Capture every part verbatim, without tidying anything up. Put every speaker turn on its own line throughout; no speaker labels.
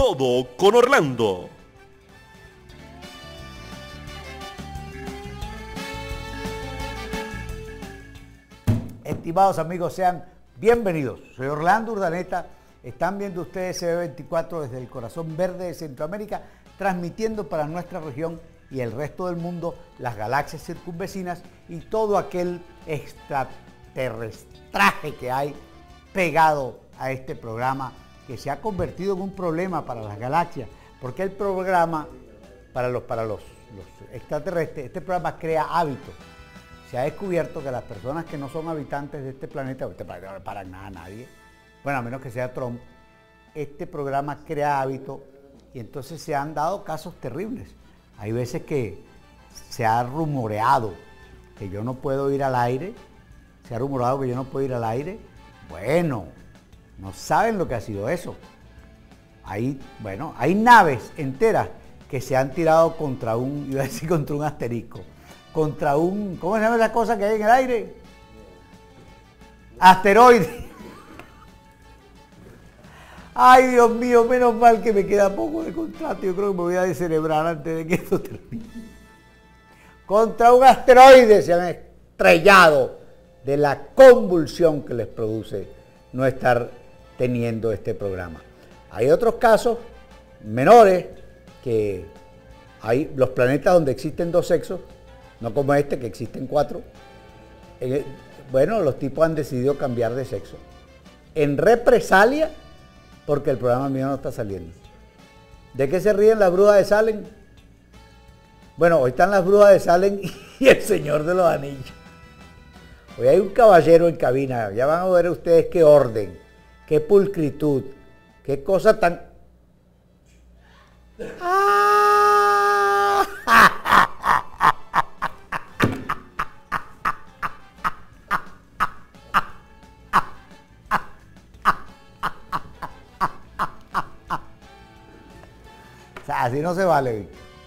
Todo con Orlando.
Estimados amigos, sean bienvenidos. Soy Orlando Urdaneta. Están viendo ustedes C B veinticuatro desde el corazón verde de Centroamérica, transmitiendo para nuestra región y el resto del mundo, las galaxias circunvecinas y todo aquel extraterrestraje que hay pegado a este programa, que se ha convertido en un problema para las galaxias, porque el programa para los, para los, los extraterrestres, este programa crea hábitos. Se ha descubierto que las personas que no son habitantes de este planeta, este planeta no le paran nada a nadie, bueno, a menos que sea Trump, este programa crea hábitos y entonces se han dado casos terribles. Hay veces que se ha rumoreado que yo no puedo ir al aire, se ha rumoreado que yo no puedo ir al aire. Bueno, no saben lo que ha sido eso. Hay, bueno, hay naves enteras que se han tirado contra un, iba a decir contra un asterisco, contra un, ¿cómo se llama esa cosa que hay en el aire? Asteroide. Ay, Dios mío, menos mal que me queda poco de contrato. Yo creo que me voy a descerebrar antes de que esto termine. Contra un asteroide se han estrellado de la convulsión que les produce no estar teniendo este programa. Hay otros casos menores, que hay los planetas donde existen dos sexos, no como este que existen cuatro. Bueno, los tipos han decidido cambiar de sexo en represalia porque el programa mío no está saliendo. ¿De qué se ríen las brujas de Salem? Bueno, hoy están las brujas de Salem y el Señor de los Anillos. Hoy hay un caballero en cabina, ya van a ver ustedes qué orden, qué pulcritud, qué cosa tan... ¡Ah! O sea, así no se vale.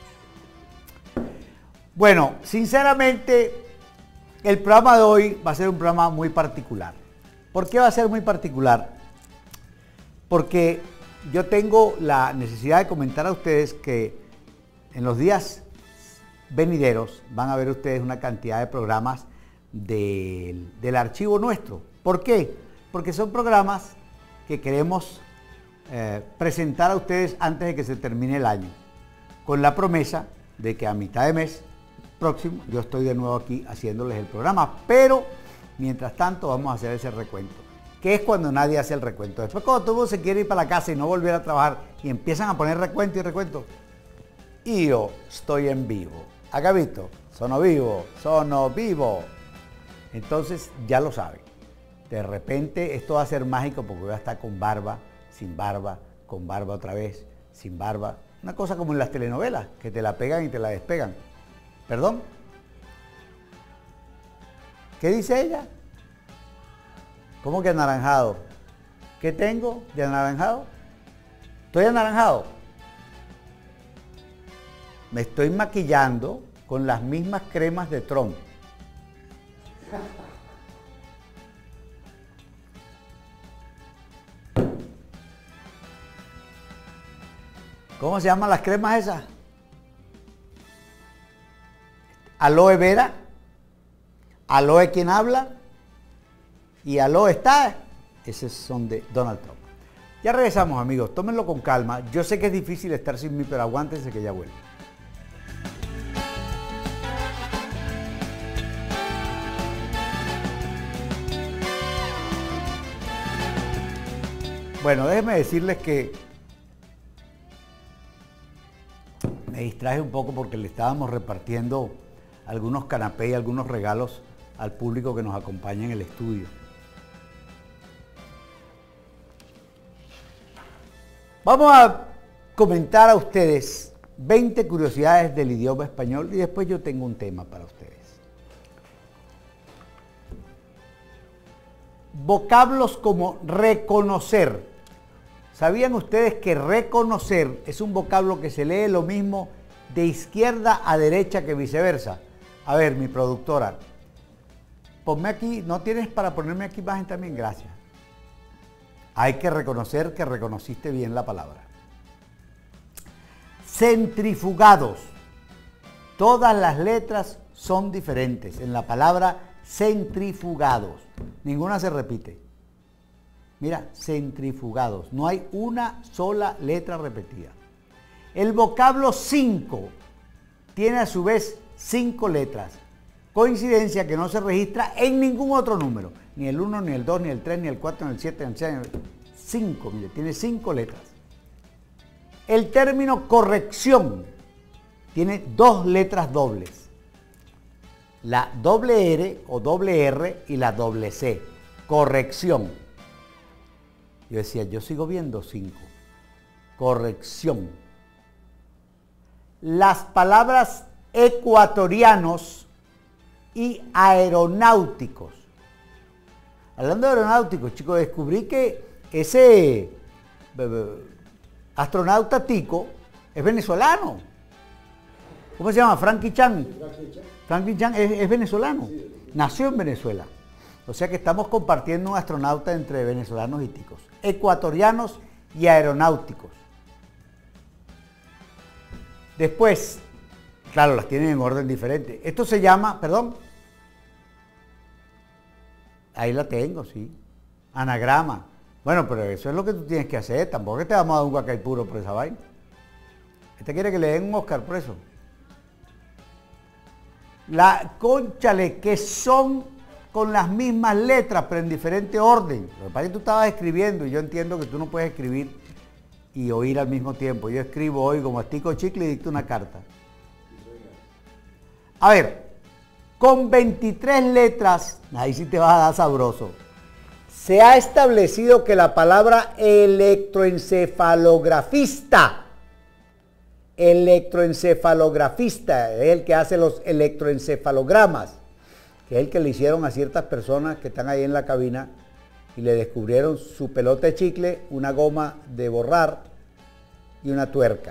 Bueno, sinceramente, el programa de hoy va a ser un programa muy particular. ¿Por qué va a ser muy particular? Porque yo tengo la necesidad de comentar a ustedes que en los días venideros van a ver ustedes una cantidad de programas del, del archivo nuestro. ¿Por qué? Porque son programas que queremos eh, presentar a ustedes antes de que se termine el año, con la promesa de que a mitad de mes próximo yo estoy de nuevo aquí haciéndoles el programa, pero mientras tanto vamos a hacer ese recuento, que es cuando nadie hace el recuento. Después, cuando todo el mundo se quiere ir para la casa y no volver a trabajar y empiezan a poner recuento y recuento, y yo estoy en vivo. ¿Acá visto? Sono vivo, sono vivo. Entonces ya lo saben. De repente esto va a ser mágico porque voy a estar con barba, sin barba, con barba otra vez, sin barba. Una cosa como en las telenovelas, que te la pegan y te la despegan. ¿Perdón? ¿Qué dice ella? ¿Cómo que anaranjado? ¿Qué tengo de anaranjado? ¿Estoy anaranjado? Me estoy maquillando con las mismas cremas de Trump. ¿Cómo se llaman las cremas esas? Aloe vera, aloe quien habla y aloe está. Esos son de Donald Trump. Ya regresamos, amigos, tómenlo con calma. Yo sé que es difícil estar sin mí, pero aguántense que ya vuelvo. Bueno, déjenme decirles que me distraje un poco porque le estábamos repartiendo algunos canapés y algunos regalos al público que nos acompaña en el estudio. Vamos a comentar a ustedes veinte curiosidades del idioma español y después yo tengo un tema para ustedes. Vocablos como reconocer. ¿Sabían ustedes que reconocer es un vocablo que se lee lo mismo de izquierda a derecha que viceversa? A ver, mi productora, ponme aquí, ¿no tienes para ponerme aquí imagen también? Gracias. Hay que reconocer que reconociste bien la palabra. centrifugados. Todas las letras son diferentes en la palabra centrifugados. Ninguna se repite. Mira, centrifugados. No hay una sola letra repetida. El vocablo cinco tiene a su vez cinco letras. Coincidencia que no se registra en ningún otro número. Ni el uno, ni el dos, ni el tres, ni el cuatro, ni el siete, ni el seis, ni el cinco. Mire, tiene cinco letras. El término corrección tiene dos letras dobles. La doble R o doble R y la doble C. Corrección. Yo decía, yo sigo viendo cinco. Corrección. Las palabras ecuatorianos y aeronáuticos. Hablando de aeronáuticos, chicos, descubrí que ese astronauta tico es venezolano. ¿Cómo se llama? Frankie Chan. Frankie Chan es, es venezolano. Nació en Venezuela. O sea que estamos compartiendo un astronauta entre venezolanos y ticos. Ecuatorianos y aeronáuticos. Después, claro, las tienen en orden diferente. Esto se llama, perdón. Ahí la tengo, sí. Anagrama. Bueno, pero eso es lo que tú tienes que hacer. Tampoco es que te vamos a dar un guacay puro por esa vaina. Este quiere que le den un Oscar por eso. La cónchale, que son con las mismas letras, pero en diferente orden. Lo que pasa es que tú estabas escribiendo y yo entiendo que tú no puedes escribir y oír al mismo tiempo. Yo escribo hoy como mastico chicle y dicto una carta. A ver, con veintitrés letras, ahí sí te vas a dar sabroso. Se ha establecido que la palabra electroencefalografista, electroencefalografista, es el que hace los electroencefalogramas, que es el que le hicieron a ciertas personas que están ahí en la cabina y le descubrieron su pelota de chicle, una goma de borrar y una tuerca.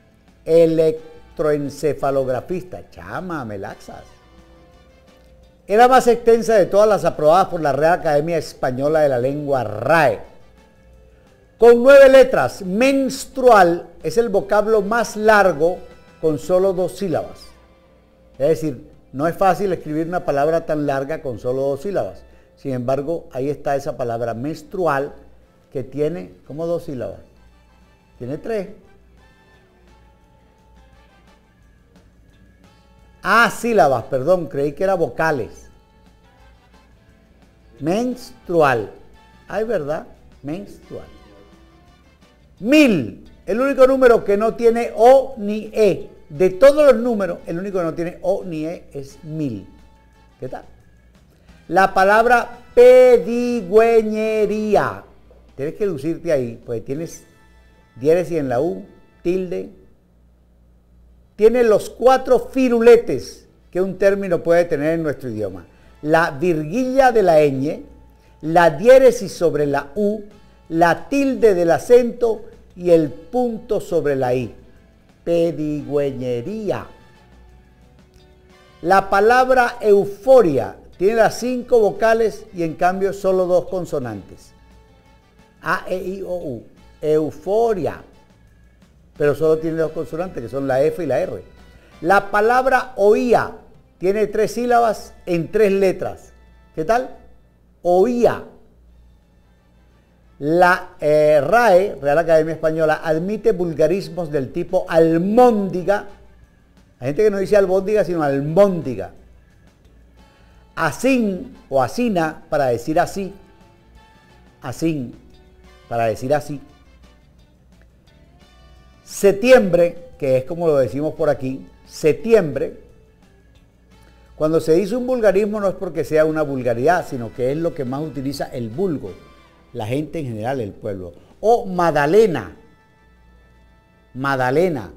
Electroencefalografista, chama, me laxas. Es la más extensa de todas las aprobadas por la Real Academia Española de la Lengua R A E. Con nueve letras, menstrual es el vocablo más largo con solo dos sílabas. Es decir, no es fácil escribir una palabra tan larga con solo dos sílabas. Sin embargo, ahí está esa palabra menstrual que tiene, ¿cómo dos sílabas? Tiene tres. Ah, sílabas, perdón, creí que era vocales. Menstrual. Ay, ¿verdad? Menstrual. Mil, el único número que no tiene O ni E. De todos los números, el único que no tiene O ni E es mil. ¿Qué tal? La palabra pedigüeñería. Tienes que lucirte ahí, pues tienes diéresis en la U, tilde. Tiene los cuatro firuletes que un término puede tener en nuestro idioma. La virguilla de la ñ, la diéresis sobre la U, la tilde del acento y el punto sobre la I. Pedigüeñería. La palabra euforia tiene las cinco vocales y en cambio solo dos consonantes. A, E, I, O, U. Euforia. Pero solo tiene dos consonantes, que son la F y la R. La palabra oía tiene tres sílabas en tres letras. ¿Qué tal? Oía. La eh, R A E, Real Academia Española, admite vulgarismos del tipo almóndiga. Hay gente que no dice albóndiga, sino almóndiga. Asín o asina para decir así. Asín para decir así. Septiembre, que es como lo decimos por aquí, septiembre. Cuando se dice un vulgarismo no es porque sea una vulgaridad, sino que es lo que más utiliza el vulgo, la gente en general, el pueblo. O Madalena, Madalena,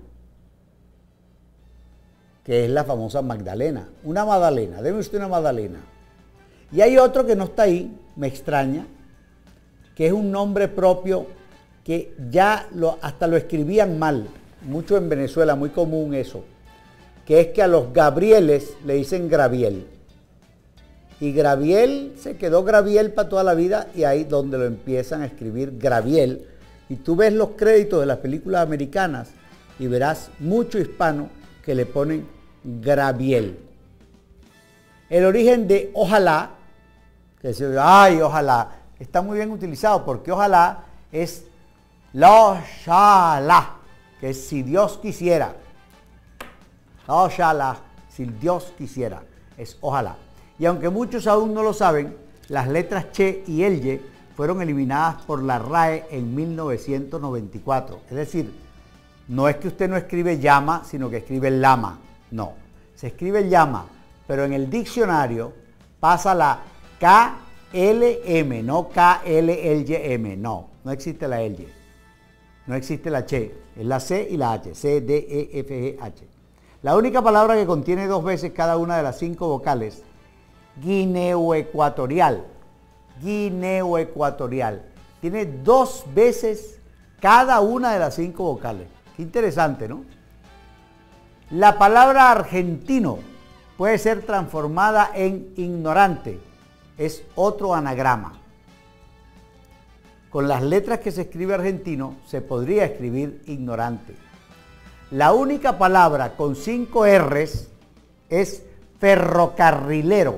que es la famosa Magdalena. Una Madalena, deme usted una Madalena. Y hay otro que no está ahí, me extraña, que es un nombre propio que ya lo, hasta lo escribían mal, mucho en Venezuela, muy común eso, que es que a los Gabrieles le dicen Graviel. Y Graviel se quedó Graviel para toda la vida y ahí donde lo empiezan a escribir Graviel. Y tú ves los créditos de las películas americanas y verás mucho hispano que le ponen Graviel. El origen de ojalá, que se dice, ay, ojalá, está muy bien utilizado porque ojalá es lo shalá, que es si Dios quisiera. Lo shalá, si Dios quisiera, es ojalá. Y aunque muchos aún no lo saben, las letras che y el ye fueron eliminadas por la R A E en mil novecientos noventa y cuatro. Es decir, no es que usted no escribe llama, sino que escribe lama. No, se escribe llama, pero en el diccionario pasa la K L M, no K L L Y M. No, no existe la L Y. No existe la che, es la C y la H, C, D, E, F, G, H. La única palabra que contiene dos veces cada una de las cinco vocales, guineo-ecuatorial. Guineo-ecuatorial. Tiene dos veces cada una de las cinco vocales. Qué interesante, ¿no? La palabra argentino puede ser transformada en ignorante. Es otro anagrama. Con las letras que se escribe argentino se podría escribir ignorante. La única palabra con cinco R's es ferrocarrilero.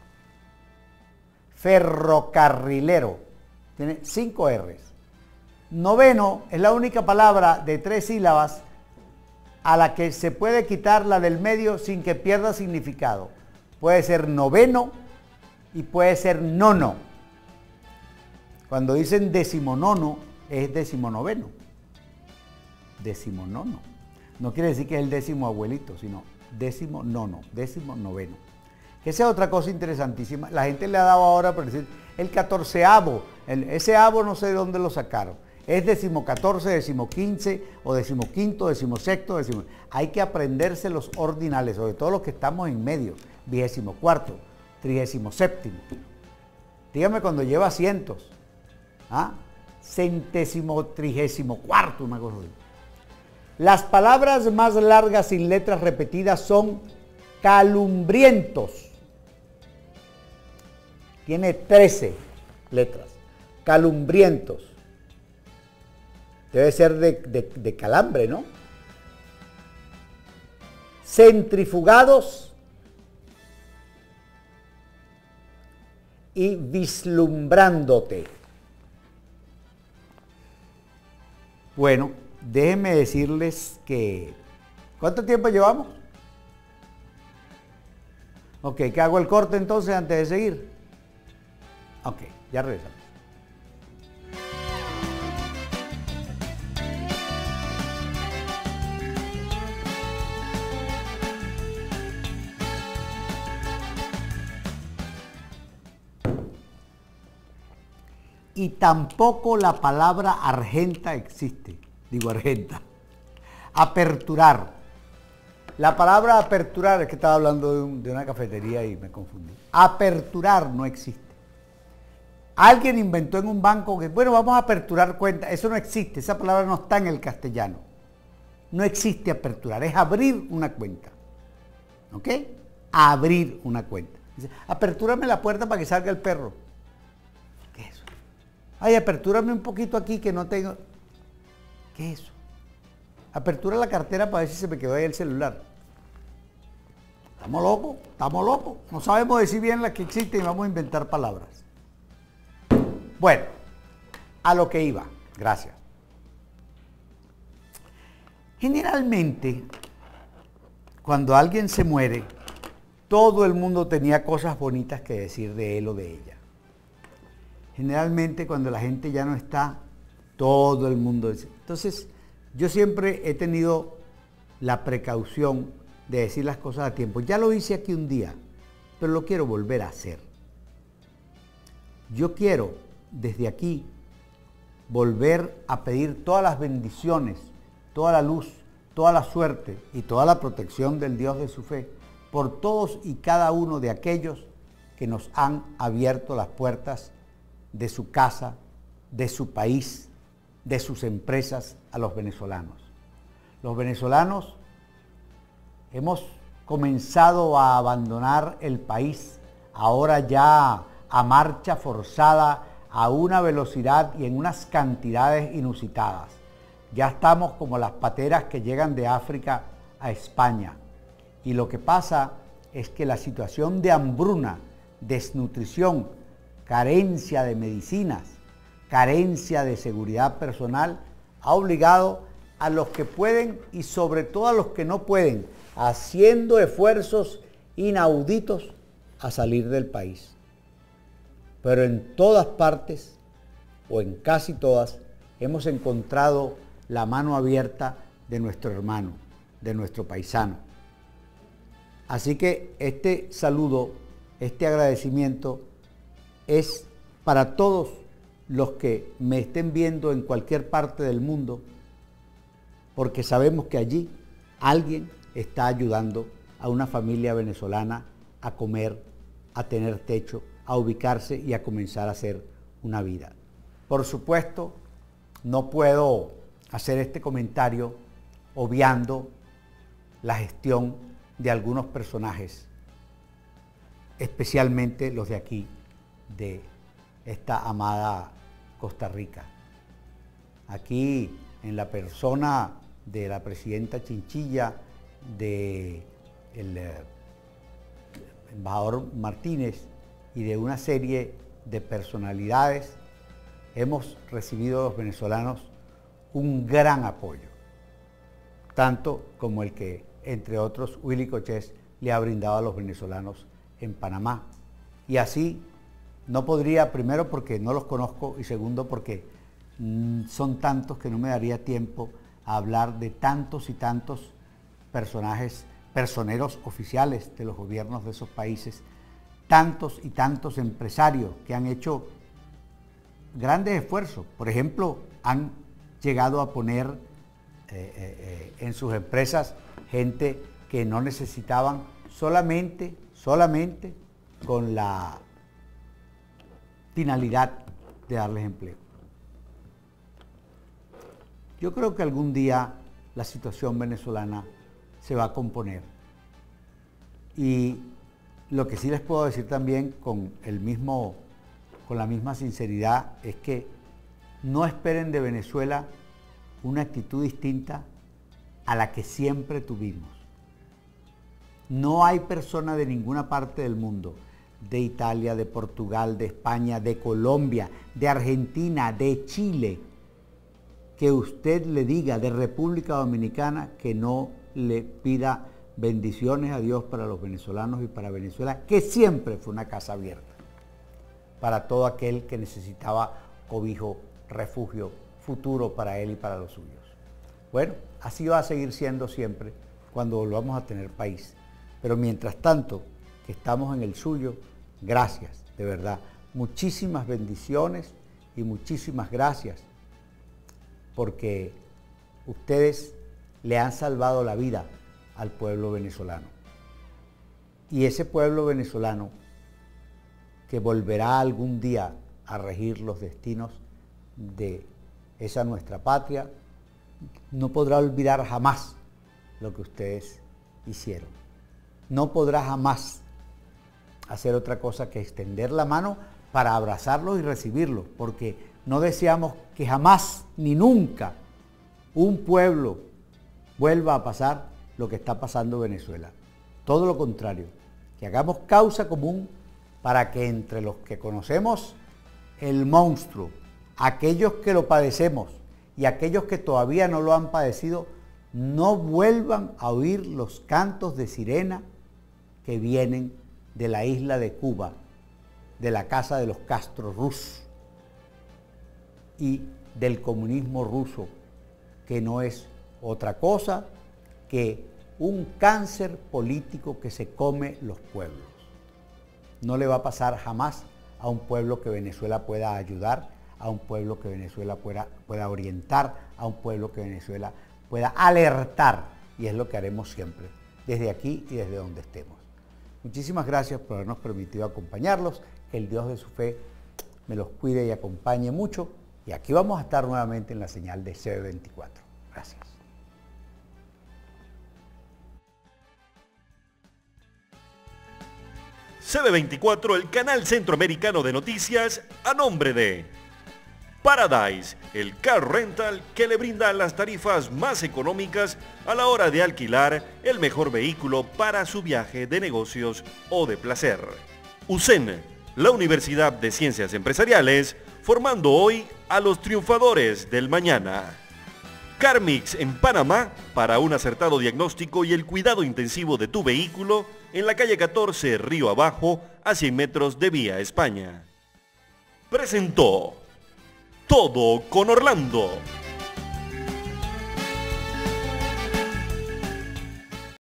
Ferrocarrilero. Tiene cinco R's. Noveno es la única palabra de tres sílabas a la que se puede quitar la del medio sin que pierda significado. Puede ser noveno y puede ser nono. Cuando dicen decimonono, es decimonoveno. Decimonono. No quiere decir que es el décimo abuelito, sino décimo nono, décimo noveno. Esa es otra cosa interesantísima. La gente le ha dado ahora por decir el catorceavo. El, ese avo no sé de dónde lo sacaron. Es decimocatorce, decimoquince o decimoquinto, decimosexto, decimo. Hay que aprenderse los ordinales, sobre todo los que estamos en medio. Vigésimo cuarto, trigésimo séptimo. Dígame cuando lleva cientos. ¿Ah? Centésimo, trigésimo cuarto, una cosa así. Las palabras más largas sin letras repetidas son calumbrientos. Tiene trece letras. Calumbrientos. Debe ser de, de, de calambre, ¿no? Centrifugados y vislumbrándote. Bueno, déjenme decirles que... ¿Cuánto tiempo llevamos? Ok, ¿qué hago el corte entonces antes de seguir? Ok, ya regresamos. Y tampoco la palabra argenta existe. Digo argenta. Aperturar. La palabra aperturar, es que estaba hablando de, un, de una cafetería y me confundí. Aperturar no existe. Alguien inventó en un banco que, bueno, vamos a aperturar cuenta. Eso no existe. Esa palabra no está en el castellano. No existe aperturar. Es abrir una cuenta. ¿Ok? Abrir una cuenta. Dice, apertúrame la puerta para que salga el perro. ¿Qué es eso? Ay, apertúrame un poquito aquí que no tengo... ¿Qué es eso? Apertura la cartera para ver si se me quedó ahí el celular. Estamos locos, estamos locos. No sabemos decir bien las que existen y vamos a inventar palabras. Bueno, a lo que iba. Gracias. Generalmente, cuando alguien se muere, todo el mundo tenía cosas bonitas que decir de él o de ella. Generalmente, cuando la gente ya no está, todo el mundo dice. Entonces, yo siempre he tenido la precaución de decir las cosas a tiempo. Ya lo hice aquí un día, pero lo quiero volver a hacer. Yo quiero, desde aquí, volver a pedir todas las bendiciones, toda la luz, toda la suerte y toda la protección del Dios de su fe por todos y cada uno de aquellos que nos han abierto las puertas de su casa, de su país, de sus empresas a los venezolanos. Los venezolanos hemos comenzado a abandonar el país, ahora ya a marcha forzada, a una velocidad y en unas cantidades inusitadas. Ya estamos como las pateras que llegan de África a España. Y lo que pasa es que la situación de hambruna, desnutrición, carencia de medicinas, carencia de seguridad personal, ha obligado a los que pueden y sobre todo a los que no pueden, haciendo esfuerzos inauditos, a salir del país. Pero en todas partes, o en casi todas, hemos encontrado la mano abierta de nuestro hermano, de nuestro paisano. Así que este saludo, este agradecimiento es para todos los que me estén viendo en cualquier parte del mundo, porque sabemos que allí alguien está ayudando a una familia venezolana a comer, a tener techo, a ubicarse y a comenzar a hacer una vida. Por supuesto, no puedo hacer este comentario obviando la gestión de algunos personajes, especialmente los de aquí, de esta amada Costa Rica. Aquí, en la persona de la presidenta Chinchilla, de el eh, embajador Martínez y de una serie de personalidades, hemos recibido los venezolanos un gran apoyo, tanto como el que, entre otros, Willy Cochés le ha brindado a los venezolanos en Panamá. Y así no podría, primero porque no los conozco y segundo porque mmm, son tantos que no me daría tiempo a hablar de tantos y tantos personajes, personeros oficiales de los gobiernos de esos países, tantos y tantos empresarios que han hecho grandes esfuerzos. Por ejemplo, han llegado a poner eh, eh, eh, en sus empresas gente que no necesitaban, solamente, solamente con la finalidad de darles empleo. Yo creo que algún día la situación venezolana se va a componer. Y lo que sí les puedo decir también con el mismo, con la misma sinceridad es que no esperen de Venezuela una actitud distinta a la que siempre tuvimos. No hay persona de ninguna parte del mundo, de Italia, de Portugal, de España, de Colombia, de Argentina, de Chile, que usted le diga, de República Dominicana, que no le pida bendiciones a Dios para los venezolanos y para Venezuela, que siempre fue una casa abierta para todo aquel que necesitaba cobijo, refugio, futuro para él y para los suyos. Bueno, así va a seguir siendo siempre cuando volvamos a tener país. Pero mientras tanto, que estamos en el suyo, gracias, de verdad. Muchísimas bendiciones y muchísimas gracias, porque ustedes le han salvado la vida al pueblo venezolano. Y ese pueblo venezolano que volverá algún día a regir los destinos de esa nuestra patria, no podrá olvidar jamás lo que ustedes hicieron. No podrá jamás hacer otra cosa que extender la mano para abrazarlos y recibirlos, porque no deseamos que jamás ni nunca un pueblo vuelva a pasar lo que está pasando en Venezuela. Todo lo contrario, que hagamos causa común para que entre los que conocemos el monstruo, aquellos que lo padecemos y aquellos que todavía no lo han padecido, no vuelvan a oír los cantos de sirena que vienen de la isla de Cuba, de la casa de los Castro rusos y del comunismo ruso, que no es otra cosa que un cáncer político que se come los pueblos. No le va a pasar jamás a un pueblo que Venezuela pueda ayudar, a un pueblo que Venezuela pueda, pueda orientar, a un pueblo que Venezuela pueda alertar, y es lo que haremos siempre, desde aquí y desde donde estemos. Muchísimas gracias por habernos permitido acompañarlos, que el Dios de su fe me los cuide y acompañe mucho, y aquí vamos a estar nuevamente en la señal de C B veinticuatro. Gracias.
C B veinticuatro, el canal centroamericano de noticias, a nombre de Paradise, el car rental que le brinda las tarifas más económicas a la hora de alquilar el mejor vehículo para su viaje de negocios o de placer. U C E N, la Universidad de Ciencias Empresariales, formando hoy a los triunfadores del mañana. Carmix en Panamá, para un acertado diagnóstico y el cuidado intensivo de tu vehículo, en la calle catorce, Río Abajo, a cien metros de Vía España. Presentó Todo con Orlando.